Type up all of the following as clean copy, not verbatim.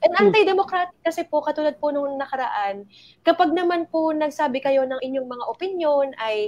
And anti-democratic kasi po, katulad po nung nakaraan, kapag naman po nagsabi kayo ng inyong mga opinion ay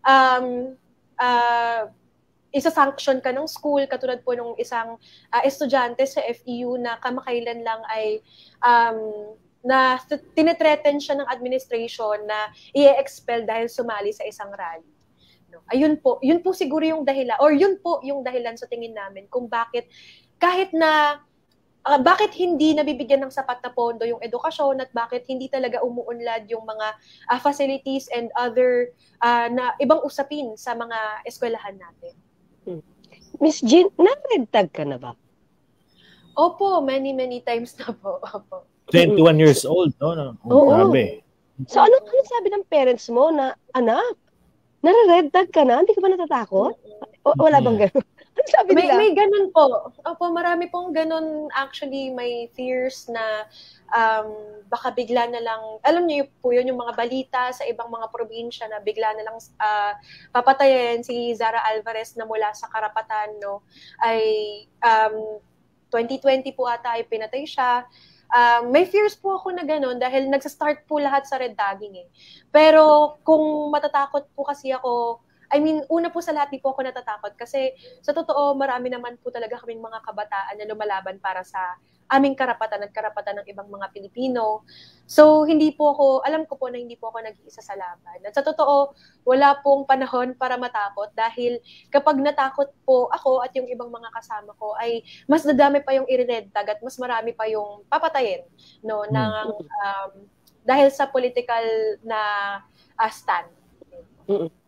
isa-sanction ka ng school, katulad po nung isang estudyante sa FEU na kamakailan lang ay na tinethreaten siya ng administration na i-expel dahil sumali sa isang rally. No? Ayun po, yun po siguro yung dahilan, or yun po yung dahilan sa tingin namin kung bakit kahit na bakit hindi nabibigyan ng sapat na pondo yung edukasyon at bakit hindi talaga umuunlad yung mga facilities and other na ibang usapin sa mga eskwelahan natin. Miss Jean, na-red tag ka na ba? Opo, many times na po. Opo. 21 years old, no? Oo. Grabe. So, ano sabi ng parents mo na, anak, nare-red tag ka na? Hindi ka ba natatakot? Wala bang gano'n? Ano sabi nila? May ganun po. Opo, marami pong ganun. Actually, may fears na baka bigla na lang, alam niyo po yun, yung mga balita sa ibang mga probinsya na bigla na lang papatayin si Zara Alvarez na mula sa karapatan, no? Ay 2020 po ata ay pinatay siya. May fears po ako na gano'n dahil nagsa-start po lahat sa red tagging eh. Pero kung matatakot po kasi ako, I mean, una po sa lahat di po ako natatakot kasi sa totoo marami naman po talaga kaming mga kabataan na lumalaban para sa aming karapatan at karapatan ng ibang mga Pilipino. So, alam ko po na hindi po ako nag-iisa sa laban. At sa totoo, wala pong panahon para matakot dahil kapag natakot po ako at yung ibang mga kasama ko ay mas dadami pa yung i-red tag at mas marami pa yung papatayin, no, dahil sa political na stand.